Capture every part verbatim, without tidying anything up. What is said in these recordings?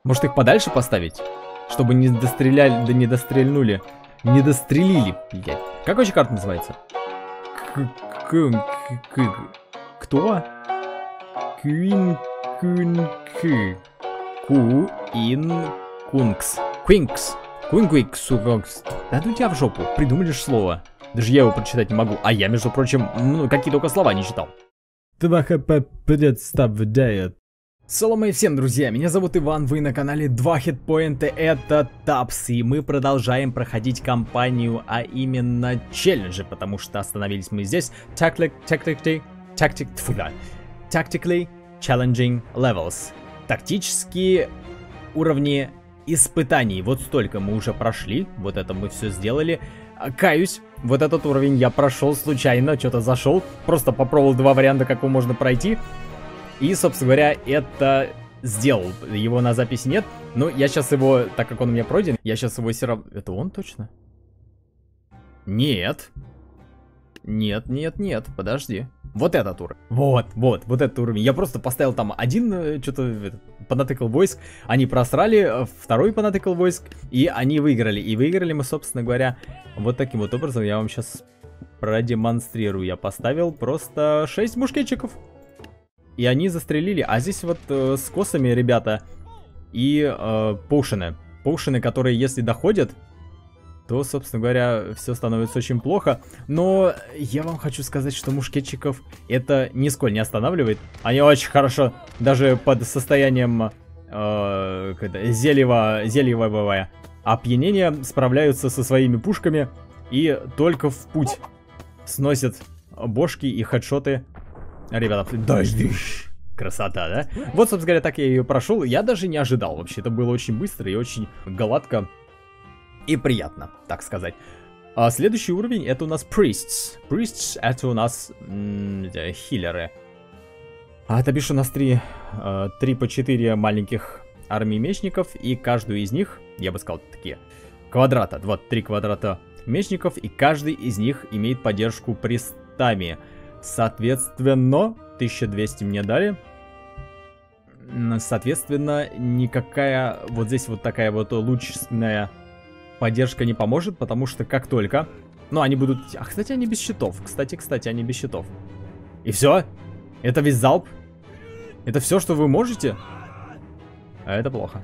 Может их подальше поставить? Чтобы не достреляли, да не дострельнули. Не дострелили, блядь. Как вообще карта называется? Кто? Квин Кун Куин Кункс. Квинкс. Куинквикс. Да ну тебя в жопу. Придумали же слово. Даже я его прочитать не могу. А я, между прочим, ну, какие только слова не читал. Салам и всем, друзья, меня зовут Иван, вы на канале два хитпоинта, это Тапс, и мы продолжаем проходить кампанию, а именно челленджи, потому что остановились мы здесь. Tactic, tactically, tactic, tactically challenging levels. Тактические уровни испытаний. Вот столько мы уже прошли, вот это мы все сделали. Каюсь, вот этот уровень я прошел случайно, что-то зашел, просто попробовал два варианта, как его можно пройти. И, собственно говоря, это сделал. Его на записи нет. Но я сейчас его, так как он у меня пройден, я сейчас его все равно... Это он точно? Нет. Нет, нет, нет, подожди. Вот этот уровень. Вот, вот, вот этот уровень. Я просто поставил там один, что-то понатыкал войск. Они просрали, второй понатыкал войск. И они выиграли. И выиграли мы, собственно говоря, вот таким вот образом. Я вам сейчас продемонстрирую. Я поставил просто шесть мушкетчиков. И они застрелили. А здесь вот э, с косами, ребята, и э, поушены. Поушены, которые, если доходят, то, собственно говоря, все становится очень плохо. Но я вам хочу сказать, что мушкетчиков это нисколько не останавливает. Они очень хорошо, даже под состоянием э, зельево, зельевого опьянения, справляются со своими пушками. И только в путь сносят бошки и хедшоты. Ребята, дожди. Красота, да? Вот, собственно говоря, так я ее прошел. Я даже не ожидал вообще. Это было очень быстро и очень гладко. И приятно, так сказать. А следующий уровень это у нас Priests. Priests это у нас хиллеры. А это бишь у нас три, три по четыре маленьких армии мечников. И каждую из них, я бы сказал, такие квадрата. Вот, три квадрата мечников. И каждый из них имеет поддержку пристами. Соответственно, тысяча двести мне дали. Соответственно, никакая вот здесь вот такая вот лучная поддержка не поможет, потому что как только... Ну, они будут... А, кстати, они без щитов. Кстати, кстати, они без щитов. И все? Это весь залп? Это все, что вы можете? А это плохо.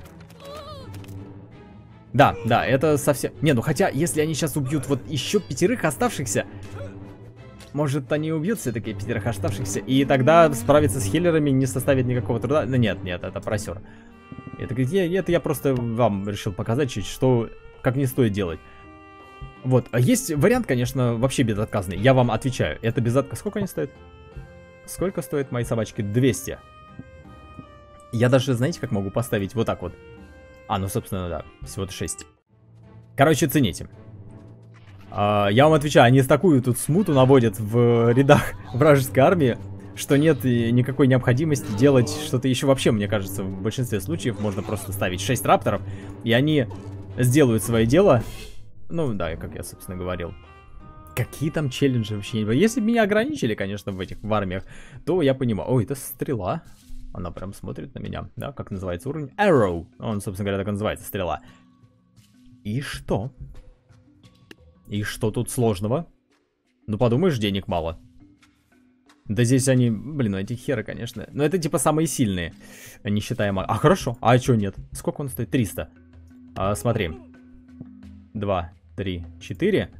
Да, да, это совсем... Не, ну хотя, если они сейчас убьют вот еще пятерых оставшихся... Может, они убьют все-таки пятерых оставшихся, и тогда справиться с хиллерами не составит никакого труда. Ну нет, нет, это просер. Это, это я просто вам решил показать, что, как не стоит делать. Вот, а есть вариант, конечно, вообще безотказный. Я вам отвечаю, это безотказно. Сколько они стоят? Сколько стоят мои собачки? двести. Я даже, знаете, как могу поставить вот так вот. А, ну, собственно, да, всего-то шесть. Короче, цените. Uh, я вам отвечаю, они такую тут смуту наводят в рядах вражеской армии, что нет никакой необходимости делать что-то еще. Вообще, мне кажется, в большинстве случаев можно просто ставить шесть рапторов, и они сделают свое дело. Ну да, как я, собственно, говорил. Какие там челленджи вообще? Если бы меня ограничили, конечно, в этих в армиях, то я понимаю. Ой, это стрела. Она прям смотрит на меня, да, как называется уровень? Arrow. Он, собственно говоря, так и называется, стрела. И что? И что тут сложного? Ну, подумаешь, денег мало. Да здесь они... Блин, ну эти херы, конечно. Но это типа самые сильные. Не считая маг. А, хорошо. А чё нет? Сколько он стоит? триста. А, смотри. Два, три, четыре.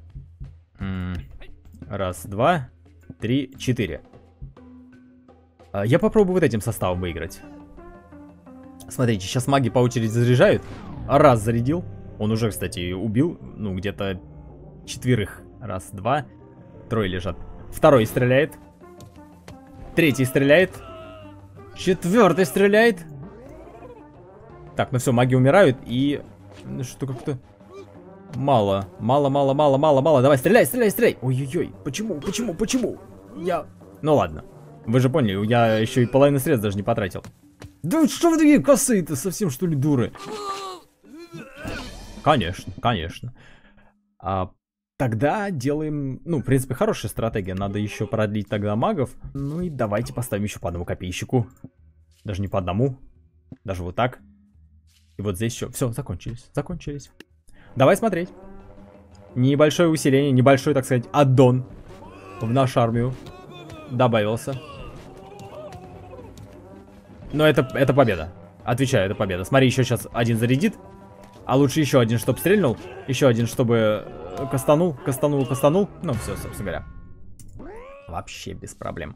Раз, два, три, четыре. А, я попробую вот этим составом выиграть. Смотрите, сейчас маги по очереди заряжают. Раз зарядил. Он уже, кстати, убил. Ну, где-то... четверых. Раз, два. Трое лежат. Второй стреляет. Третий стреляет. Четвертый стреляет. Так, ну все, маги умирают. И... Ну что, как-то... Мало. Мало, мало, мало, мало, мало. Давай, стреляй, стреляй, стреляй. Ой-ой-ой. Почему, почему, почему? Я... Ну ладно. Вы же поняли, я еще и половину средств даже не потратил. Да что вы такие косые-то? Совсем что ли дуры? Конечно, конечно. А... Тогда делаем, ну, в принципе, хорошая стратегия. Надо еще продлить тогда магов. Ну и давайте поставим еще по одному копейщику. Даже не по одному. Даже вот так. И вот здесь еще. Все, закончились. Закончились. Давай смотреть. Небольшое усиление, небольшой, так сказать, аддон в нашу армию добавился. Но это, это победа. Отвечаю, это победа. Смотри, еще сейчас один зарядит. А лучше еще один, чтобы стрельнул. Еще один, чтобы кастанул, кастанул, кастанул. Ну, все, собственно говоря. Вообще без проблем.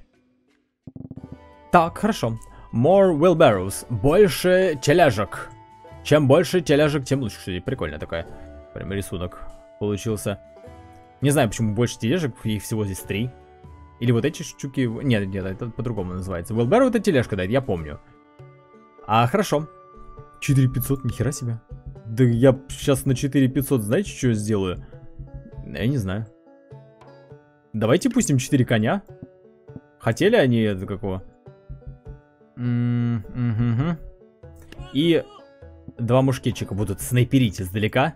Так, хорошо. More wheelbarrows. Больше тележек. Чем больше тележек, тем лучше. Кстати, прикольно такая. Прям рисунок получился. Не знаю, почему больше тележек. Их всего здесь три. Или вот эти штуки... Нет, нет, это по-другому называется. Wheelbarrow это тележка, да, это я помню. А, хорошо. четыре тысячи пятьсот, нихера себе. Да я сейчас на четыре тысячи пятьсот, знаете, что сделаю? Я не знаю. Давайте пустим четыре коня. Хотели они это какого? Mm-hmm. И два мушкетчика будут снайперить издалека.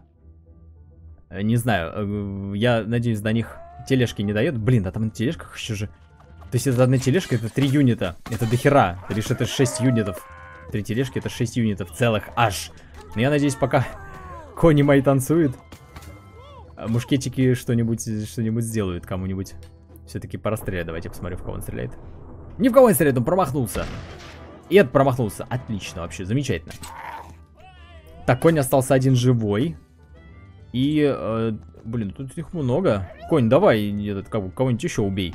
Не знаю, я надеюсь, до них тележки не дает. Блин, а там на тележках еще же... То есть это одна тележка, это три юнита. Это дохера. Лишь это шесть юнитов. Три тележки, это шесть юнитов целых аж. Но я надеюсь, пока кони мои танцуют, мушкетчики что-нибудь что-нибудь сделают кому-нибудь. Все-таки пора стрелять. Давайте посмотрю, в кого он стреляет. Ни в кого не стреляет, он промахнулся. И этот промахнулся. Отлично вообще, замечательно. Так, конь остался один живой. И, э, блин, тут их много. Конь, давай этот, кого-нибудь еще убей.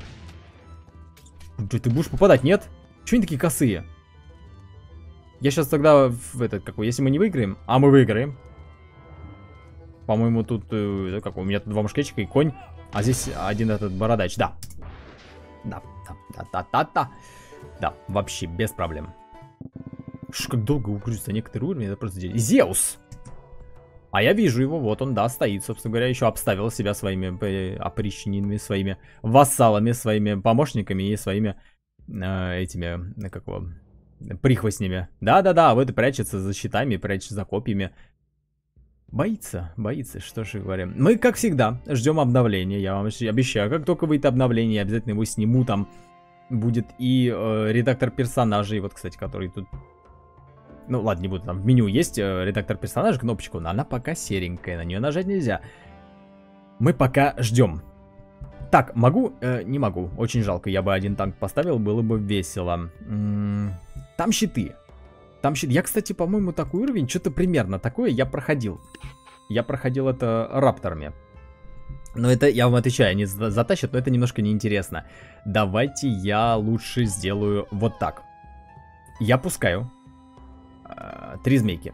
Ты будешь попадать, нет? Чего они такие косые? Я сейчас тогда в этот, какой, если мы не выиграем, а мы выиграем. По-моему, тут, э, как, у меня тут два мушкетчика и конь, а здесь один этот бородач, да. Да, да, да, да, да, да. Да, вообще без проблем. Что, как долго угрузится некоторые уровни, это просто... Зеус! А я вижу его, вот он, да, стоит, собственно говоря, еще обставил себя своими э, опричнинами, своими вассалами, своими помощниками и своими э, этими, как его... прихвостнями. Да-да-да, вот и прячется за щитами, прячется за копьями. Боится, боится, что же говорим. Мы, как всегда, ждем обновления. Я вам обещаю, как только выйдет обновление, я обязательно его сниму. Там будет и э, редактор персонажей, вот, кстати, который тут... Ну, ладно, не буду, там в меню есть э, редактор персонажей, кнопочку, но она пока серенькая, на нее нажать нельзя. Мы пока ждем. Так, могу? Э, не могу. Очень жалко. Я бы один танк поставил, было бы весело. М-м- там щиты. Там щиты. Я, кстати, по-моему, такой уровень, что-то примерно такое я проходил. Я проходил это рапторами. Но это, я вам отвечаю, они затащат, но это немножко неинтересно. Давайте я лучше сделаю вот так. Я пускаю э, три змейки.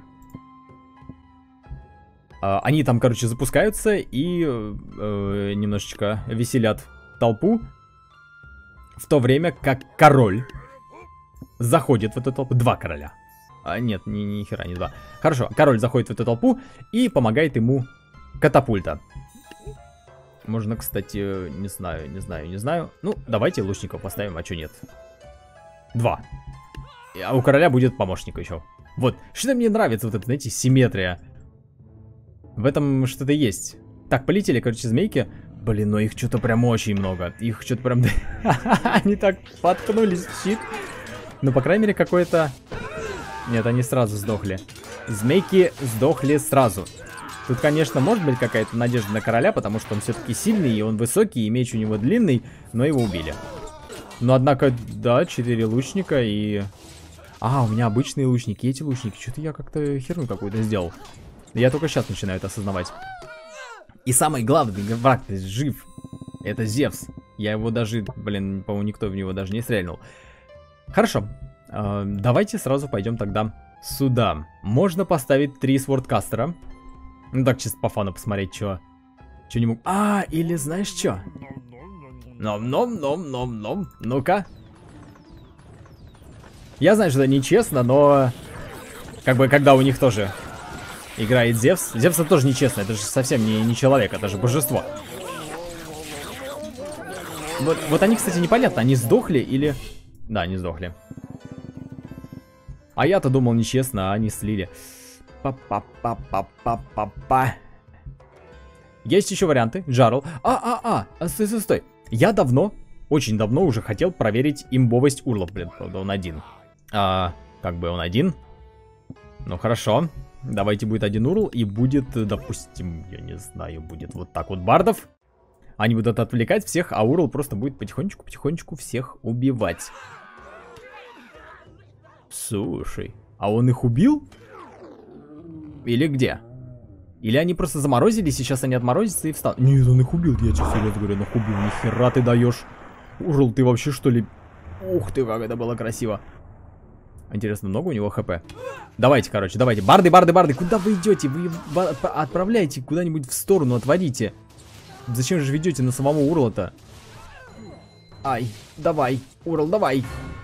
Они там, короче, запускаются и э, немножечко веселят толпу. В то время как король заходит в эту толпу. Два короля. А, нет, ни, ни хера, не два. Хорошо, король заходит в эту толпу и помогает ему катапульта. Можно, кстати, не знаю, не знаю, не знаю. Ну, давайте лучников поставим, а что нет. Два. А у короля будет помощник еще. Вот, что мне нравится, вот это, знаете, симметрия. В этом что-то есть. Так, полетели, короче, змейки. Блин, но их что-то прям очень много. Их что-то прям... Они так поткнулись в щит. Ну, по крайней мере, какое-то... Нет, они сразу сдохли. Змейки сдохли сразу. Тут, конечно, может быть какая-то надежда на короля, потому что он все-таки сильный, и он высокий, и меч у него длинный, но его убили. Но, однако, да, четыре лучника и... А, у меня обычные лучники, эти лучники. Что-то я как-то херню какую-то сделал. Я только сейчас начинаю это осознавать. И самый главный враг жив. Это Зевс. Я его даже, блин, по-моему, никто в него даже не стрельнул. Хорошо. Э, давайте сразу пойдем тогда сюда. Можно поставить три свордкастера. Ну так, чисто по фану посмотреть, что... Что не могу... А, или знаешь что? Ном-ном-ном-ном-ном. Ну-ка. Я знаю, что это нечестно, но... Как бы, когда у них тоже... Играет Зевс. Зевс это тоже нечестно, это же совсем не, не человек, это же божество. Вот, вот они, кстати, непонятно, они сдохли или... Да, они сдохли. А я-то думал нечестно, а они слили. Па-па-па-па-па-па-па. Есть еще варианты. Джарл. А-а-а, стой, стой, стой. Я давно, очень давно уже хотел проверить имбовость Урлов. Блин, правда, он один. А, как бы он один. Ну хорошо. Давайте будет один урл и будет, допустим, я не знаю, будет вот так вот бардов. Они будут отвлекать всех, а урл просто будет потихонечку-потихонечку всех убивать. Слушай, а он их убил? Или где? Или они просто заморозились, и сейчас они отморозятся и встанут? Нет, он их убил, я тебе серьезно говорю, он их убил, нихера ты даешь. Урл, ты вообще что ли? Ух ты, как это было красиво. Интересно, много у него хп? Давайте, короче, давайте. Барды, барды, барды, куда вы идете? Вы отправляете куда-нибудь в сторону, отводите. Зачем же ведете на самого урла-то? Ай, давай, урл, давай.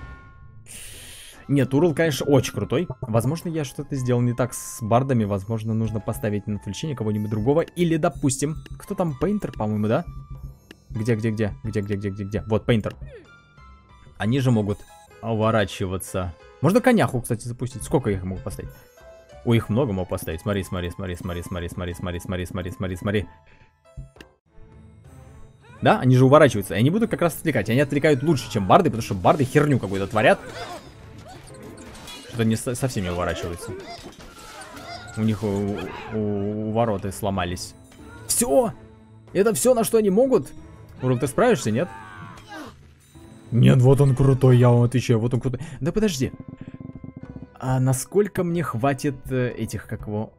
Нет, урл, конечно, очень крутой. Возможно, я что-то сделал не так с бардами. Возможно, нужно поставить на отвлечение кого-нибудь другого. Или, допустим, кто там? Пейнтер, по-моему, да? Где, где, где? Где, где, где, где, где? Вот, Пейнтер. Они же могут уворачиваться. Можно коняху, кстати, запустить. Сколько их могу поставить? Ой, их много могу поставить. Смотри, смотри, смотри, смотри, смотри, смотри, смотри, смотри, смотри, смотри, смотри. Да, они же уворачиваются. И они будут как раз отвлекать. Они отвлекают лучше, чем барды, потому что барды херню какую-то творят. Что-то не совсем не уворачиваются. У них у, у, у вороты сломались. Все! Это все, на что они могут? Урл, ты справишься, нет? Нет, вот он крутой, я вам отвечаю, вот он крутой. Да подожди. А насколько мне хватит э, этих, как его...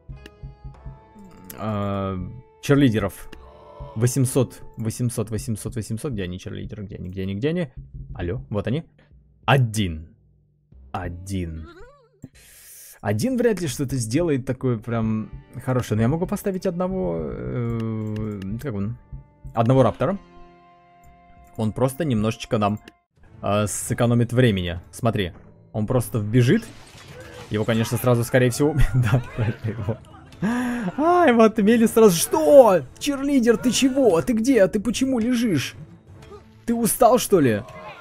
Э, черлидеров? восемьсот, восемьсот, восемьсот, восемьсот. Где они, черлидеры? Где они, где они, где они? Алло, вот они. Один. Один. Один вряд ли что-то сделает такое прям хорошее. Но я могу поставить одного... Э, как он? Одного раптора. Он просто немножечко нам э, сэкономит времени. Смотри, он просто вбежит. Его, конечно, сразу, скорее всего... Да, это его. Ай, вот Мели сразу... Что? Черлидер, ты чего? Ты где? Ты почему лежишь? Ты устал, что ли?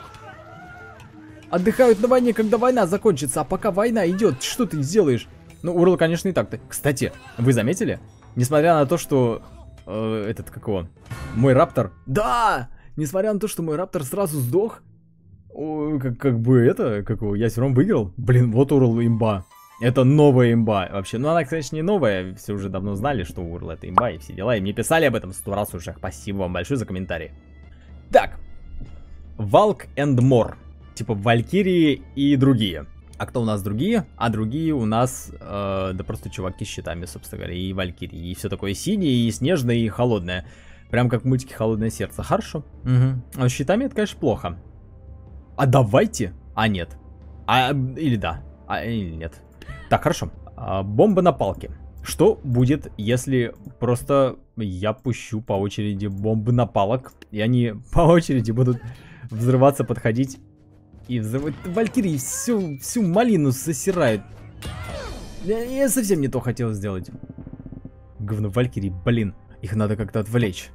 Отдыхают на войне, когда война закончится. А пока война идет, что ты сделаешь? Ну, урл, конечно, и так-то. Кстати, вы заметили? Несмотря на то, что... Э, этот, как его? Мой раптор... Да! Несмотря на то, что мой раптор сразу сдох... О, как, как бы это... Как его? Я все равно выиграл. Блин, вот урл имба. Это новая имба вообще. Ну, она, конечно, не новая. Все уже давно знали, что урл это имба и все дела. И мне писали об этом сто раз уже. Спасибо вам большое за комментарии. Так. Valk and More. Типа Валькирии и другие. А кто у нас другие? А другие у нас, э, да просто чуваки с щитами, собственно говоря, и Валькирии. И все такое синее, и снежное, и холодное. Прям как в мультике «Холодное сердце». Хорошо. Угу. А с щитами это, конечно, плохо. А давайте. А нет. А, или да. А, или нет. Так, хорошо. А, бомба на палке. Что будет, если просто я пущу по очереди бомбы на палок, и они по очереди будут взрываться, подходить... И взрывают. Валькирии всю, всю малину засирают. Я, я совсем не то хотел сделать. Говно Валькирии, блин. Их надо как-то отвлечь.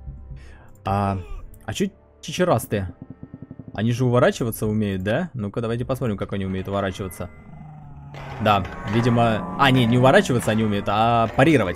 А, а чё чичерастые? Они же уворачиваться умеют, да? Ну-ка, давайте посмотрим, как они умеют уворачиваться. Да, видимо... А, не, не уворачиваться они умеют, а парировать.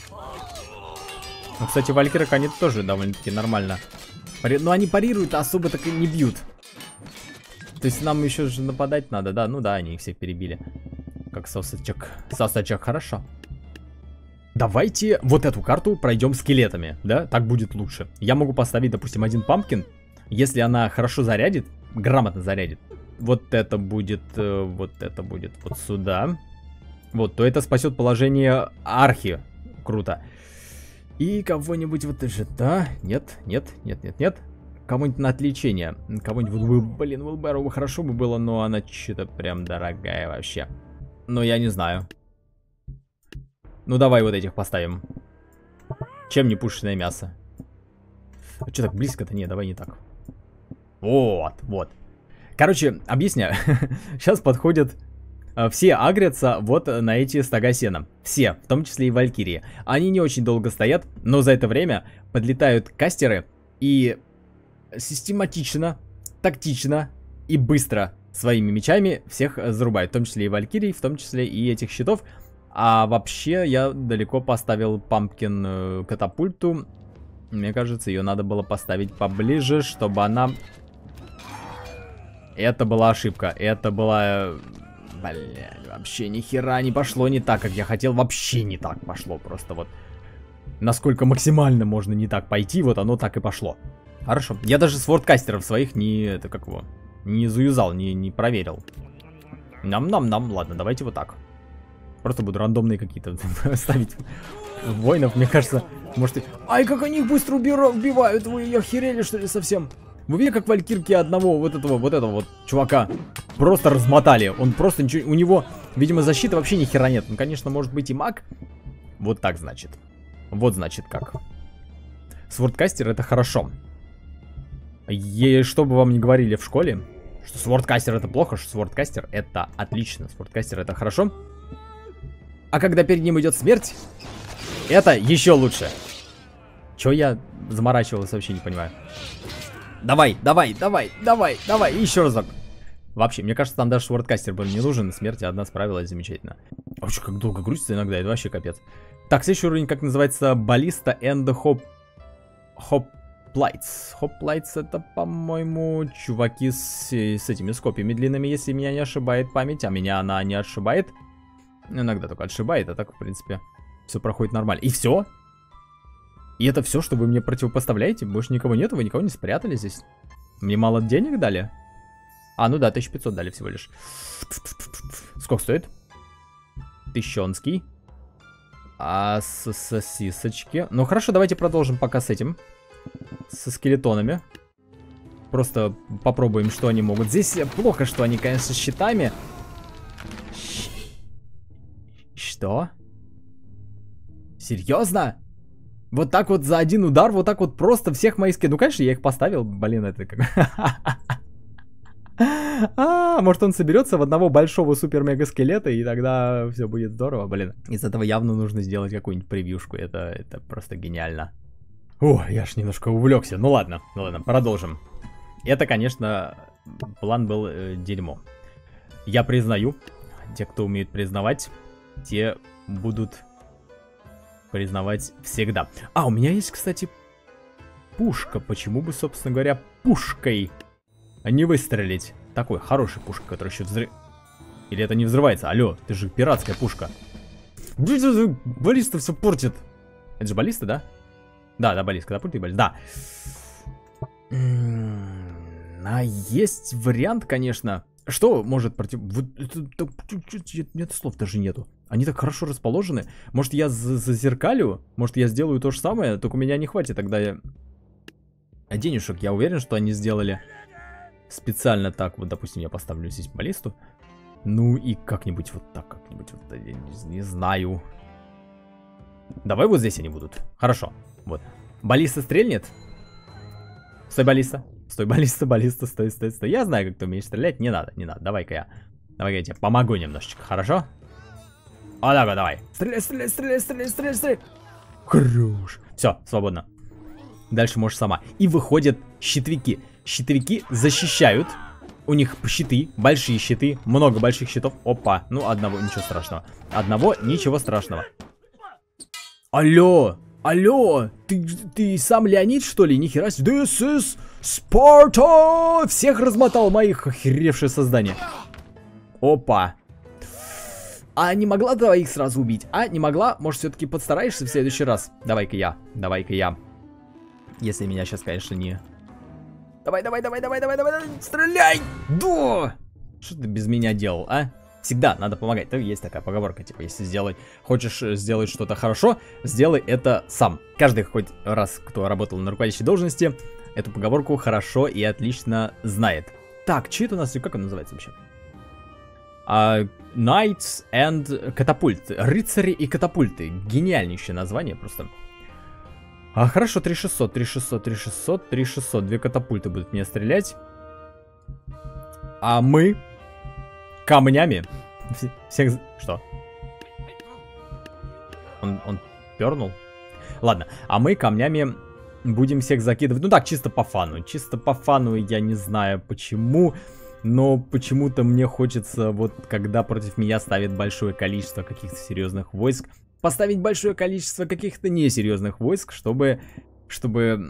Ну, кстати, валькирок они тоже довольно-таки нормально. Пари... Но они парируют, а особо так и не бьют. То есть нам еще же нападать надо, да? Ну да, они их всех перебили. Как сосачок. Сосачок, хорошо. Давайте вот эту карту пройдем скелетами, да? Так будет лучше. Я могу поставить, допустим, один пампкин. Если она хорошо зарядит, грамотно зарядит. Вот это будет, э, вот это будет вот сюда. Вот, то это спасет положение архи. Круто. И кого-нибудь вот это, да? Нет, нет, нет, нет, нет. Кого-нибудь на отличение. Кого-нибудь, блин, Уилберу хорошо бы было, но она что-то прям дорогая вообще. Но я не знаю. Ну давай вот этих поставим. Чем не пушечное мясо? А что так близко-то? Не, давай не так. Вот, вот. Короче, объясняю. Сейчас подходят... Все агрятся вот на эти стога сена. Все, в том числе и валькирии. Они не очень долго стоят, но за это время подлетают кастеры и... систематично, тактично и быстро своими мечами всех зарубают. В том числе и валькирий, в том числе и этих щитов. А вообще я далеко поставил пампкин э, катапульту. Мне кажется, ее надо было поставить поближе, чтобы она... Это была ошибка. Это была... Блядь, вообще ни хера не пошло не так, как я хотел. Вообще не так пошло. Просто вот насколько максимально можно не так пойти, вот оно так и пошло. Хорошо. Я даже свордкастеров своих не, это как его, не заюзал, не, не проверил. Нам-нам-нам. Ладно, давайте вот так. Просто буду рандомные какие-то ставить воинов, мне кажется. Может, ай, как они их быстро убивают. Вы охерели, что ли, совсем? Вы видели, как валькирки одного вот этого, вот этого вот чувака просто размотали? Он просто ничего, у него, видимо, защиты вообще ни хера нет. Ну, конечно, может быть и маг. Вот так, значит. Вот, значит, как. Свордкастер — это хорошо. И что бы вам ни говорили в школе, что свордкастер — это плохо, что свордкастер — это отлично. Свордкастер — это хорошо. А когда перед ним идет смерть, это еще лучше. Чё я заморачивался, вообще не понимаю. Давай, давай, давай, давай, давай, еще разок. Вообще, мне кажется, там даже свордкастер был не нужен, и смерть одна справилась замечательно. Вообще, как долго грузится иногда, это вообще капец. Так, следующий уровень, как называется, Баллиста and Hope... Hoplites. Hoplites — это, по-моему, чуваки с, с этими с копьями длинными, если меня не ошибает память. А меня она не отшибает. Иногда только отшибает, а так, в принципе, все проходит нормально. И все? И это все, что вы мне противопоставляете? Больше никого нету? Вы никого не спрятали здесь? Мне мало денег дали? А, ну да, тысяча пятьсот дали всего лишь. Сколько стоит? Тыщенский. А с сосисочки. Ну хорошо, давайте продолжим пока с этим. Со скелетонами. Просто попробуем, что они могут. Здесь плохо, что они, конечно, с щитами. Что? Серьезно? Вот так вот за один удар, вот так вот просто всех моих скелетов. Ну, конечно, я их поставил. Блин, это как... А, может, он соберется в одного большого супер-мега-скелета, и тогда все будет здорово. Блин, из этого явно нужно сделать какую-нибудь превьюшку. Это, это просто гениально. О, я ж немножко увлекся. Ну ладно, ну ладно, продолжим. Это, конечно, план был э, дерьмо. Я признаю. Те, кто умеет признавать, те будут признавать всегда. А, у меня есть, кстати, пушка. Почему бы, собственно говоря, пушкой не выстрелить? Такой хороший пушка, который еще взрыв... Или это не взрывается? Алло, ты же пиратская пушка. Баллиста все портит. Это же баллиста, да? Да, да, баллист, катапульт и баллист. Да. А есть вариант, конечно. Что может против... Вот это, это, нет слов даже нету. Они так хорошо расположены. Может, я зазеркалю? Может, я сделаю то же самое? Только у меня не хватит тогда я... денежек. Я уверен, что они сделали специально так. Вот, допустим, я поставлю здесь баллисту. Ну и как-нибудь вот так, как-нибудь вот, я не, не знаю. Давай вот здесь они будут. Хорошо. Вот. Баллиста стрельнет. Стой, баллиста. Стой, баллиста, баллиста, стой, стой, стой. Я знаю, как ты умеешь стрелять. Не надо, не надо. Давай-ка я. Давай-ка я тебе помогу немножечко, хорошо? А, давай, давай. Стреляй, стреляй, стреляй, стреляй, стреляй, стреляй. Хорош. Все, свободно. Дальше можешь сама. И выходят щитовики. Щитовики защищают. У них щиты, большие щиты, много больших щитов. Опа, ну одного, ничего страшного. Одного, ничего страшного. Алло, алло, ты, ты сам Леонид, что ли? Нихера себе. This is Sparta! Всех размотал моих охеревшее создание. Опа. А не могла двоих сразу убить? А, не могла? Может, все-таки подстараешься в следующий раз? Давай-ка я, давай-ка я. Если меня сейчас, конечно, не... Давай, давай, давай, давай, давай, давай, стреляй! Да! Что ты без меня делал, а? Всегда надо помогать. Там есть такая поговорка, типа, если сделать, хочешь сделать что-то хорошо, сделай это сам. Каждый хоть раз, кто работал на руководящей должности, эту поговорку хорошо и отлично знает. Так, что это у нас, как он называется вообще? Uh, Knights and Catapult. Рыцари и катапульты. Гениальнейшее название просто. А, хорошо, три шестьсот, три шестьсот, три шестьсот, три шестьсот. Две катапульты будут мне стрелять. А мы камнями всех... Что? Он, он пернул? Ладно, а мы камнями будем всех закидывать. Ну так, чисто по фану. Чисто по фану, я не знаю почему. Но почему-то мне хочется, вот когда против меня ставит большое количество каких-то серьезных войск, поставить большое количество каких-то несерьезных войск, чтобы, чтобы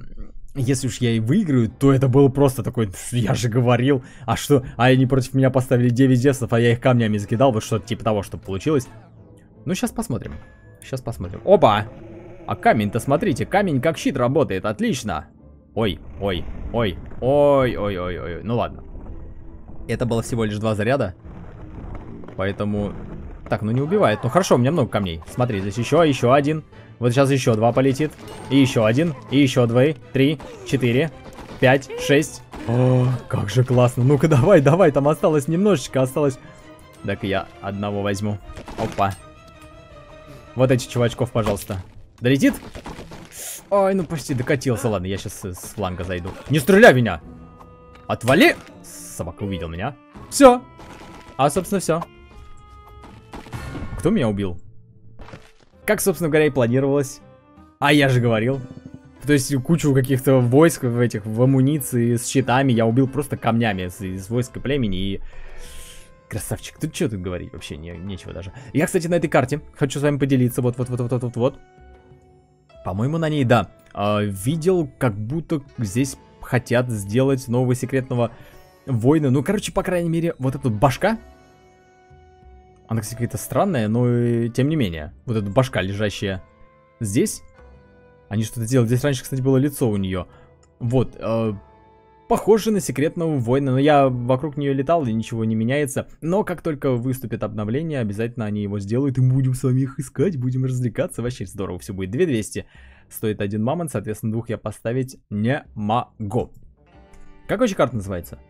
если уж я и выиграю, то это было просто такой, я же говорил, а что, а они против меня поставили девять десов, а я их камнями закидал, вот что-то типа того, что получилось. Ну, сейчас посмотрим, сейчас посмотрим. Опа! А камень-то, смотрите, камень как щит работает, отлично. Ой, ой, ой, ой, ой, ой, ой, ну ладно. Это было всего лишь два заряда, поэтому... Так, ну не убивает, ну хорошо, у меня много камней. Смотри, здесь еще, еще один. Вот сейчас еще два полетит. И еще один. И еще два. Три, четыре, пять, шесть. О, как же классно. Ну-ка, давай, давай. Там осталось немножечко. Осталось. Так, я одного возьму. Опа. Вот этих чувачков, пожалуйста. Долетит? Ой, ну почти докатился. Ладно, я сейчас с фланга зайду. Не стреляй в меня! Отвали! Собака увидел меня. Все. А, собственно, все. Кто меня убил? Как, собственно говоря, и планировалось. А я же говорил. То есть кучу каких-то войск в этих, в амуниции, с щитами я убил просто камнями из, из войска племени. И... Красавчик. Тут что тут говорить? Вообще не, нечего даже. Я, кстати, на этой карте хочу с вами поделиться. Вот-вот-вот-вот-вот-вот. По-моему, на ней, да. Э, видел, как будто здесь хотят сделать нового секретного воина. Ну, короче, по крайней мере, вот эта башка. Она, кстати, какая-то странная, но и, тем не менее. Вот эта башка, лежащая здесь. Они что-то делают. Здесь раньше, кстати, было лицо у нее. Вот. Э, похоже на секретного воина. Но я вокруг нее летал, и ничего не меняется. Но как только выступит обновление, обязательно они его сделают. И мы будем с вами их искать, будем развлекаться. Вообще здорово все будет. две тысячи двести стоит один мамонт. Соответственно, двух я поставить не могу. Как вообще карта называется?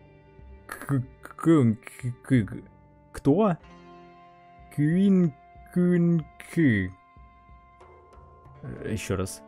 Кто? Квин Кун К. Еще раз.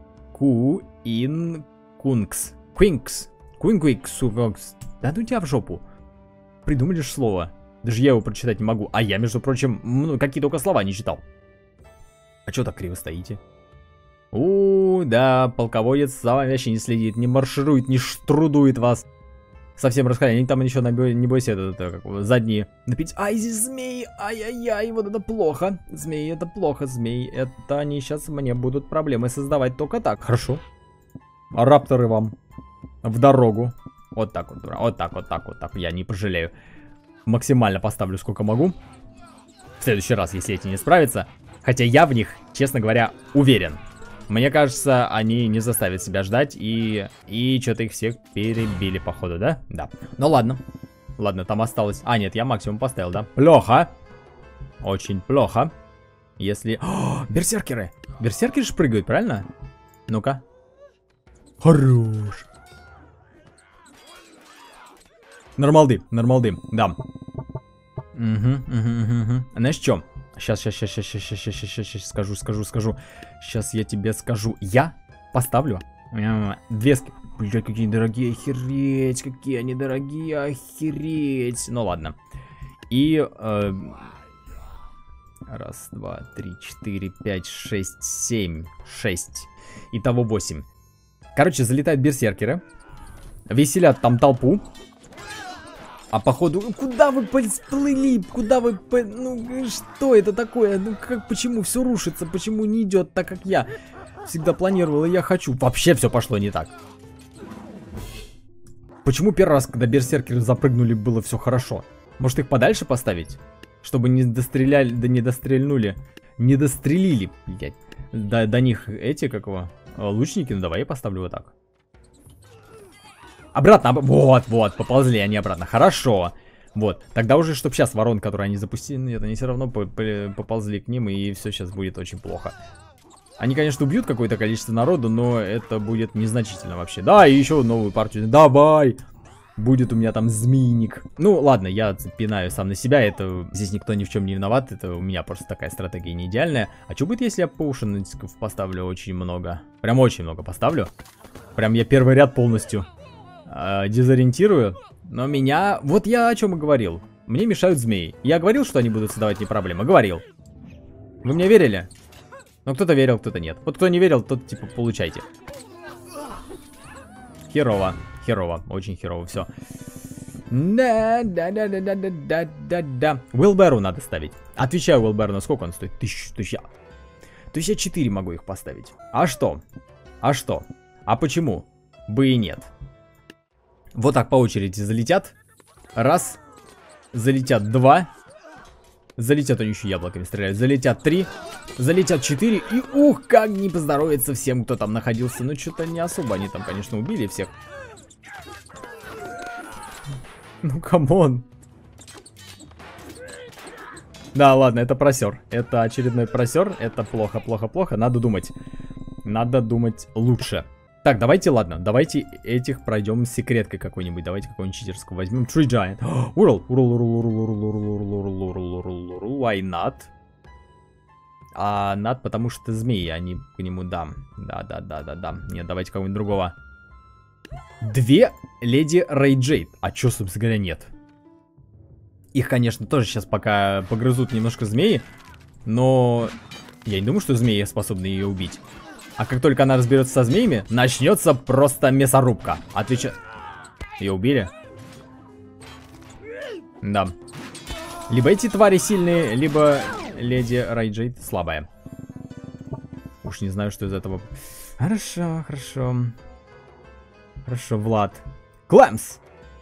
Куин Кункс. Квинкс. Куинквикс. Да ну тебя в жопу. Придумали же слово. Даже я его прочитать не могу. А я, между прочим, ну, какие только слова не читал. А чё так криво стоите? У, да, полководец за вами вообще не следит, не марширует, не штрудует вас. Совсем расходя, они там еще, не бойся, это, это как, задние напить. Ай, здесь змеи, ай-яй-яй, вот это плохо. Змеи, это плохо, змеи. Это они сейчас мне будут проблемы создавать только так. Хорошо. Рапторы вам в дорогу. Вот так вот, вот так, вот так, вот так. Я не пожалею. Максимально поставлю, сколько могу. В следующий раз, если эти не справятся. Хотя я в них, честно говоря, уверен. Мне кажется, они не заставят себя ждать и... И что-то их всех перебили, походу, да? Да. Ну ладно. Ладно, там осталось... А, нет, я максимум поставил, да? Плохо. Очень плохо. Если... О, берсеркеры! Берсеркеры же прыгают, правильно? Ну-ка. Хорош. Нормалды, нормалды, да. Угу, угу, угу, угу. Знаешь что? Сейчас, сейчас, сейчас, сейчас, сейчас, сейчас, сейчас, сейчас, скажу, скажу, скажу. Сейчас я тебе скажу. Я поставлю две... Блядь, какие дорогие, охереть, какие они дорогие, охереть. Ну ладно. И... Э, раз, два, три, четыре, пять, шесть, семь, шесть. Итого восемь. Короче, залетают берсеркеры. Веселят там толпу. А походу, куда вы всплыли? Куда вы... По... Ну, что это такое? Ну, как, почему все рушится? Почему не идет так, как я всегда планировал и я хочу? Вообще все пошло не так. Почему первый раз, когда берсеркеры запрыгнули, было все хорошо? Может, их подальше поставить? Чтобы не достреляли, да не дострельнули. Не дострелили, блядь. До, до них эти, как его, лучники. Ну, давай я поставлю вот так. Обратно, вот, вот, поползли они обратно, хорошо. Вот, тогда уже, чтобы сейчас ворон, которые они запустили, нет, они все равно поползли к ним, и все сейчас будет очень плохо. Они, конечно, убьют какое-то количество народу, но это будет незначительно вообще. Да, и еще новую партию, давай! Будет у меня там змейник. Ну, ладно, я пинаю сам на себя, это здесь никто ни в чем не виноват, это у меня просто такая стратегия не идеальная. А что будет, если я поушенсков поставлю очень много? Прям очень много поставлю. Прям я первый ряд полностью... дезориентирую, но меня... Вот я о чем и говорил. Мне мешают змеи. Я говорил, что они будут создавать мне проблемы. Говорил. Вы мне верили? Ну, кто-то верил, кто-то нет. Вот кто не верил, тот, типа, получайте. Херово. Херово. Очень херово. Все. Да, да, да, да, да, да, да, да. Уилберу надо ставить. Отвечаю Уилберу, сколько он стоит? Тысяч, тысяча. То есть я четыре могу их поставить. А что? А что? А почему? бы и нет. Вот так по очереди залетят. Раз. Залетят два. Залетят, они еще яблоками стреляют. Залетят три. Залетят четыре. И ух, как не поздоровится всем, кто там находился. Ну, что-то не особо они там, конечно, убили всех. Ну, камон. Да, ладно, это просер. Это очередной просер. Это плохо, плохо, плохо. Надо думать. Надо думать лучше. Так, давайте, ладно, давайте этих пройдем с секреткой какой-нибудь. Давайте какого-нибудь читерского возьмем. Tree Giant. Урл, урл, урл, урл, урл, урл, урл, урл, урл, урл, why not? А, not, потому что змеи, они к нему, да. Да, да, да, да, да. Нет, давайте кого-нибудь другого. Две леди Рейджейд. А чё, собственно говоря, нет? Их, конечно, тоже сейчас пока погрызут немножко змеи. Но я не думаю, что змеи способны ее убить. А как только она разберется со змеями, начнется просто мясорубка. Отвечаю. Ее убили? Да. Либо эти твари сильные, либо леди Рейджейд слабая. Уж не знаю, что из этого. Хорошо, хорошо. Хорошо, Влад. Клэмс!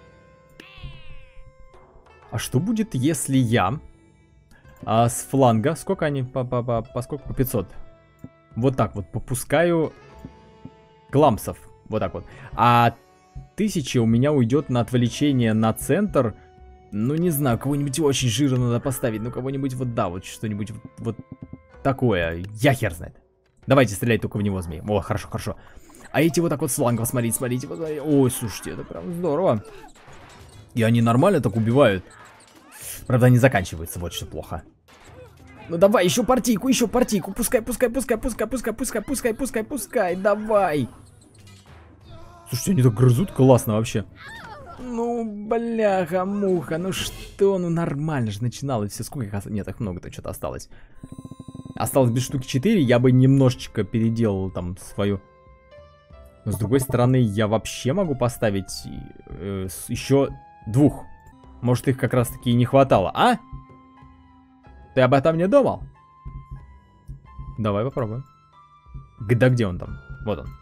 А что будет, если я а, с фланга, сколько они, по, по, по, по сколько, по пятьсот, вот так вот попускаю гламсов, вот так вот, а тысяча у меня уйдет на отвлечение на центр, ну не знаю, кого-нибудь очень жирно надо поставить, ну кого-нибудь вот, да, вот что-нибудь вот, вот такое, я хер знает. Давайте стрелять только в него, змеи. О, хорошо, хорошо. А эти вот так вот с флангов, смотрите, смотрите, вот, ой, слушайте, это прям здорово. И они нормально так убивают. Правда, они заканчиваются, вот что плохо. Ну давай, еще партийку, еще партийку. Пускай, пускай, пускай, пускай, пускай, пускай, пускай, пускай, пускай, давай. Слушайте, они так грызут, классно вообще. Ну, бляха-муха, ну что, ну нормально же начиналось все. Сколько их осталось? Нет, их много-то что-то осталось. Осталось без штуки четыре, я бы немножечко переделал там свою. Но с другой стороны, я вообще могу поставить э, еще двух. Может, их как раз-таки и не хватало, а? Ты об этом не думал? Давай попробуем. Да где он там? Вот он.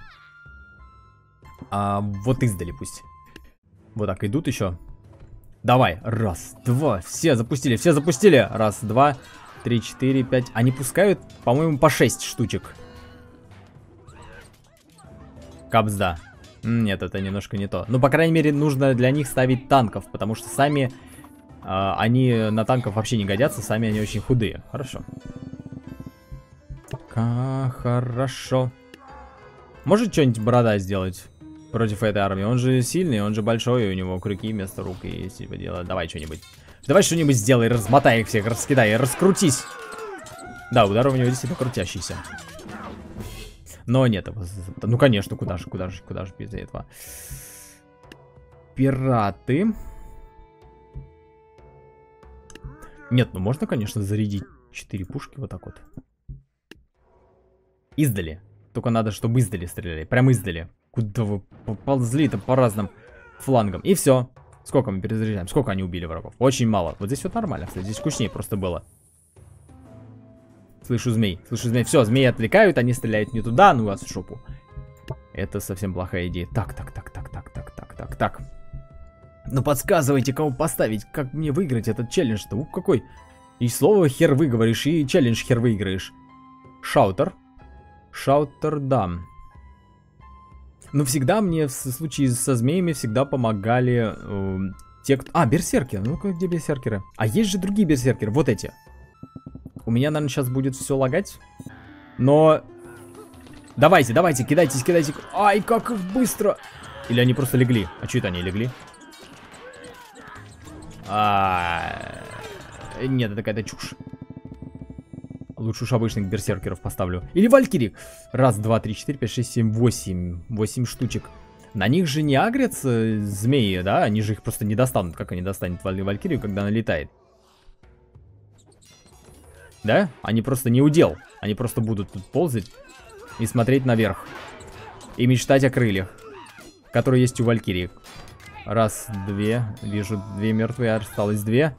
А, вот издали пусть. Вот так идут еще. Давай, раз, два, все запустили, все запустили. Раз, два, три, четыре, пять. Они пускают, по-моему, по шесть штучек. Капсда. Нет, это немножко не то. Ну, по крайней мере, нужно для них ставить танков, потому что сами э, они на танков вообще не годятся, сами они очень худые. Хорошо. Ка хорошо. Может что-нибудь борода сделать против этой армии? Он же сильный, он же большой, у него крюки вместо рук и типа дела. Давай что-нибудь. Давай что-нибудь сделай, размотай их всех, раскидай, раскрутись. Да, удар у него действительно крутящийся. Но нет, ну конечно, куда же, куда же, куда же без этого. Пираты. Нет, ну можно, конечно, зарядить четыре пушки вот так вот. Издали. Только надо, чтобы издали стреляли. Прям издали. Куда вы поползли-то по разным флангам. И все. Сколько мы перезаряжаем? Сколько они убили врагов? Очень мало. Вот здесь вот нормально. Здесь скучнее просто было. Слышу змей, слышу змей. Все, змеи отвлекают, они стреляют не туда, ну вас в шопу. Это совсем плохая идея. Так, так, так, так, так, так, так, так, так. Ну подсказывайте, кого поставить, как мне выиграть этот челлендж-то. Ух, какой. И слово хер выговоришь, и челлендж хер выиграешь. Шаутер. Шаутер, да. Но всегда мне в случае со змеями всегда помогали э, те, кто... А, берсеркеры. Ну-ка, где берсеркеры? А есть же другие берсеркеры, вот эти. У меня, наверное, сейчас будет все лагать. Но... Давайте, давайте, кидайтесь, кидайте. Ай, как их быстро. Или они просто легли. А что это они легли? А... Нет, это какая-то чушь. Лучше уж обычных берсеркеров поставлю. Или валькирий. Раз, два, три, четыре, пять, шесть, семь, восемь. Восемь штучек. На них же не агрятся змеи, да? Они же их просто не достанут. Как они достанут валькирию, когда она летает? Да? Они просто не удел. Они просто будут тут ползать и смотреть наверх. И мечтать о крыльях, которые есть у валькирии. Раз, две. Вижу две мертвые. Осталось две.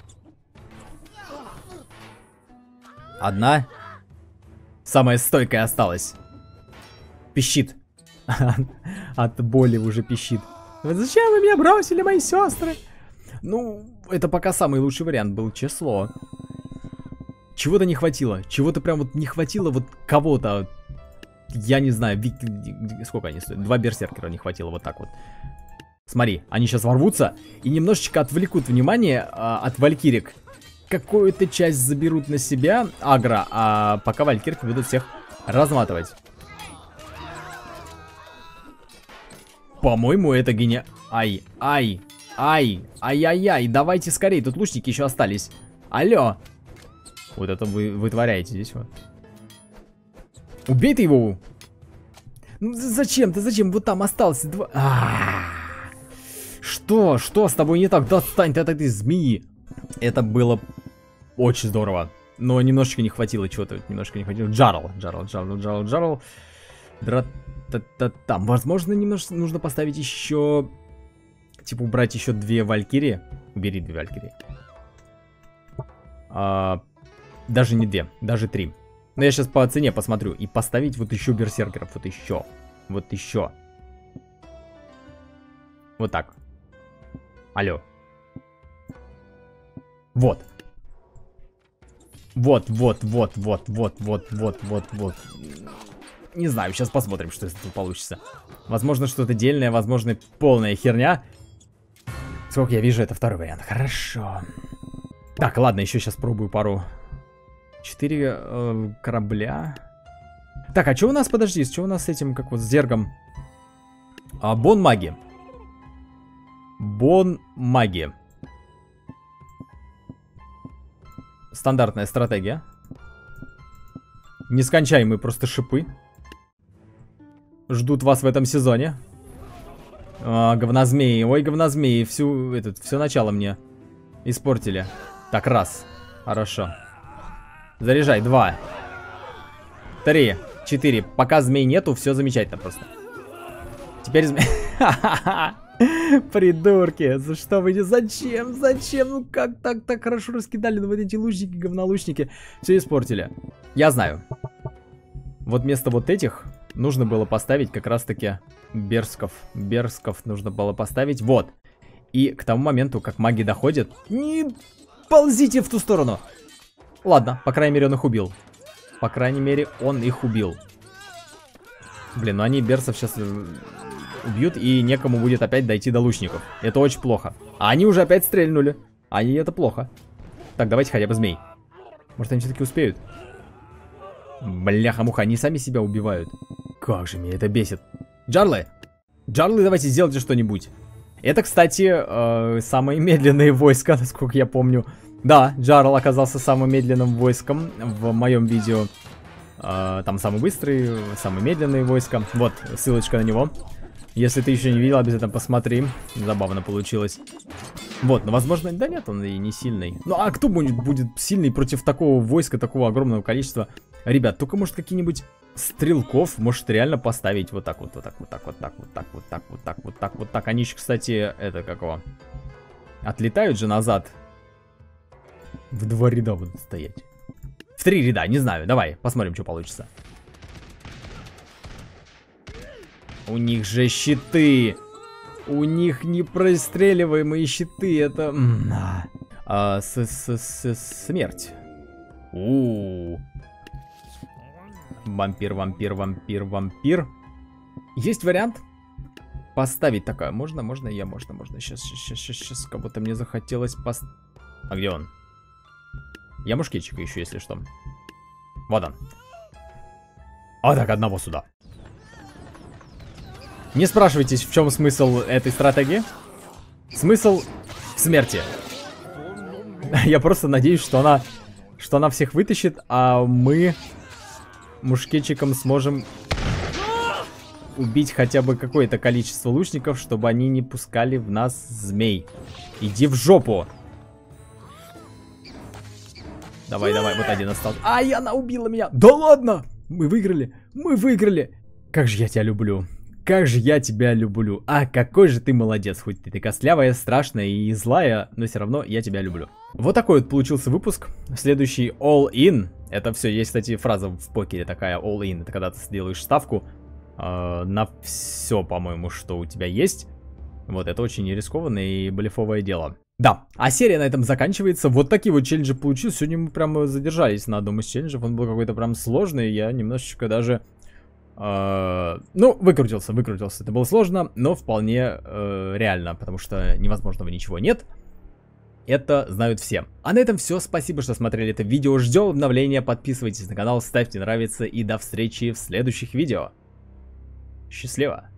Одна. Самая стойкая осталась. Пищит. от боли уже пищит. Зачем вы меня бросили, мои сестры? Ну, это пока самый лучший вариант был, число. Чего-то не хватило. Чего-то прям вот не хватило вот кого-то. Я не знаю, вик... сколько они стоят? Два берсеркера не хватило, вот так вот. Смотри, они сейчас ворвутся и немножечко отвлекут внимание а, от валькирик. Какую-то часть заберут на себя агро, а пока валькирки будут всех разматывать. По-моему, это гениально. Ай, ай, ай, ай-яй-яй, давайте скорее, тут лучники еще остались. Алло. Вот это вы вытворяете здесь вот. Убей ты его. Ну зачем ты, зачем? Вот там остался два... А-а-а. Что? Что с тобой не так? Да отстань ты от этой змеи. Это было очень здорово. Но немножечко не хватило чего-то. Немножко не хватило. Джарл, Джарл, Джарл, Джарл, Джарл. Дра-та-та-там. Возможно, немножко нужно поставить еще... Типа убрать еще две валькирии. Убери две валькирии. А, даже не две, даже три. Но я сейчас по цене посмотрю. И поставить вот еще берсеркеров. Вот еще. Вот еще. Вот так. Алло. Вот. Вот, вот, вот, вот, вот, вот, вот, вот, вот. Не знаю, сейчас посмотрим, что из этого получится. Возможно, что-то дельное, возможно, полная херня. Сколько я вижу, это второй вариант. Хорошо. Так, ладно, еще сейчас пробую пару. Четыре э, корабля. Так, а что у нас, подожди, что у нас с этим, как вот с зергом? А, бон маги. Бон маги. Стандартная стратегия. Нескончаемые просто шипы. Ждут вас в этом сезоне. А, говнозмеи. Ой, говнозмеи. Всю, этот, все начало мне испортили. Так, раз. Хорошо. Заряжай. Два. Три. Четыре. Пока змей нету, все замечательно просто. Теперь змей... Придурки, за что вы не... Зачем? Зачем? Ну как так так хорошо раскидали? Ну вот эти лучники, говнолучники все испортили. Я знаю. Вот вместо вот этих нужно было поставить как раз-таки берсков. Берсков нужно было поставить. Вот. И к тому моменту, как маги доходят... Не ползите в ту сторону. Ладно, по крайней мере он их убил. По крайней мере он их убил. Блин, ну они берсов сейчас... убьют, и некому будет опять дойти до лучников. Это очень плохо. А они уже опять стрельнули. Они это плохо. Так, давайте хотя бы змей. Может, они все-таки успеют? Бляха-муха, они сами себя убивают. Как же меня это бесит. Джарлы! Джарлы, давайте сделайте что-нибудь. Это, кстати, э, самые медленные войска, насколько я помню. Да, Джарл оказался самым медленным войском в моем видео. Э, там самый быстрый, самые медленные войска. Вот, ссылочка на него. Если ты еще не видел, обязательно посмотри. Забавно получилось. Вот, но возможно... Да нет, он и не сильный. Ну а кто будет, будет сильный против такого войска, такого огромного количества? Ребят, только может какие-нибудь стрелков может реально поставить вот так вот, вот так, вот так, вот так, вот так, вот так, вот так, вот так, вот так. Они еще, кстати, это какого? Отлетают же назад. В два ряда будут стоять. В три ряда, не знаю. Давай, посмотрим, что получится. У них же щиты. У них непростреливаемые щиты. Это... А, с -с -с Смерть. У-у-у. Вампир, вампир, вампир, вампир. Есть вариант поставить такое. Можно, можно, я, можно, можно. Сейчас, сейчас, сейчас, сейчас. Кого-то мне захотелось пост... А где он? Я мушкетчика ищу, если что. Вот он. А так, одного сюда. Не спрашивайтесь, в чем смысл этой стратегии. Смысл в смерти. Я просто надеюсь, что она, что она всех вытащит, а мы мушкетчиком сможем убить хотя бы какое-то количество лучников, чтобы они не пускали в нас змей. Иди в жопу. Давай, давай, вот один остался. Ай, она убила меня. Да ладно, мы выиграли, мы выиграли. Как же я тебя люблю. Как же я тебя люблю. А, какой же ты молодец. Хоть ты костлявая, страшная и злая, но все равно я тебя люблю. Вот такой вот получился выпуск. Следующий All In. Это все, есть, кстати, фраза в покере такая All In. Это когда ты делаешь ставку э, на все, по-моему, что у тебя есть. Вот, это очень рискованное и блефовое дело. Да, а серия на этом заканчивается. Вот такие вот челленджи получились. Сегодня мы прям задержались на одном из челленджев. Он был какой-то прям сложный. Я немножечко даже... Э, ну, выкрутился, выкрутился. Это было сложно, но вполне э, реально, потому что невозможного ничего нет. Это знают все. А на этом все. Спасибо, что смотрели это видео. Ждем обновления. Подписывайтесь на канал, ставьте нравится. И до встречи в следующих видео. Счастливо!